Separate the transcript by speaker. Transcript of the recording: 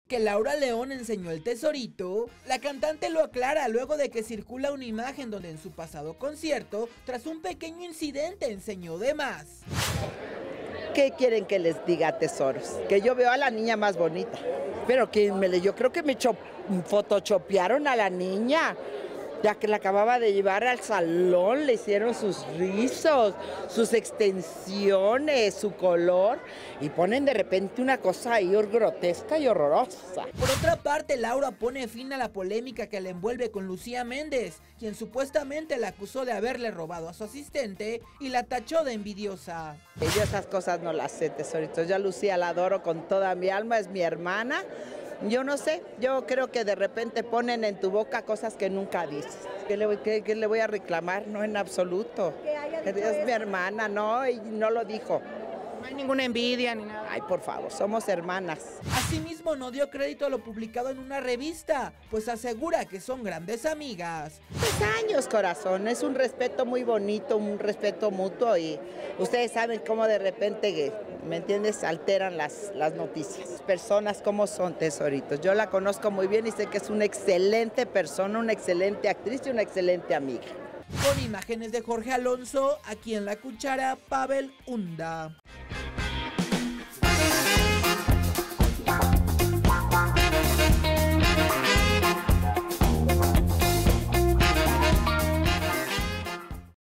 Speaker 1: Que Laura León enseñó el tesorito, la cantante lo aclara luego de que circula una imagen donde en su pasado concierto, tras un pequeño incidente, enseñó de más.
Speaker 2: ¿Qué quieren que les diga, tesoros? Que yo veo a la niña más bonita. Pero yo creo que me photoshopearon a la niña. Ya que la acababa de llevar al salón, le hicieron sus rizos, sus extensiones, su color, y ponen de repente una cosa ahí grotesca y horrorosa.
Speaker 1: Por otra parte, Laura pone fin a la polémica que la envuelve con Lucía Méndez, quien supuestamente la acusó de haberle robado a su asistente y la tachó de envidiosa.
Speaker 2: Yo esas cosas no las sé, tesoritos. Yo a Lucía la adoro con toda mi alma, es mi hermana. Yo no sé, yo creo que de repente ponen en tu boca cosas que nunca dices. ¿Qué le voy a reclamar? No, en absoluto. Es mi hermana, no, y no lo dijo.
Speaker 3: No hay ninguna envidia ni nada.
Speaker 2: Ay, por favor, somos hermanas.
Speaker 1: Asimismo, no dio crédito a lo publicado en una revista, pues asegura que son grandes amigas.
Speaker 2: 10 años, corazón, es un respeto muy bonito, un respeto mutuo, y ustedes saben cómo de repente, ¿me entiendes?, alteran las noticias. Personas como son, tesoritos. Yo la conozco muy bien y sé que es una excelente persona, una excelente actriz y una excelente amiga.
Speaker 1: Con imágenes de Jorge Alonso, aquí en La Cuchara, Pavel Hunda.